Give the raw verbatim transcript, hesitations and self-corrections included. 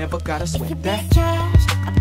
never gotta It sweat could be that. cash, a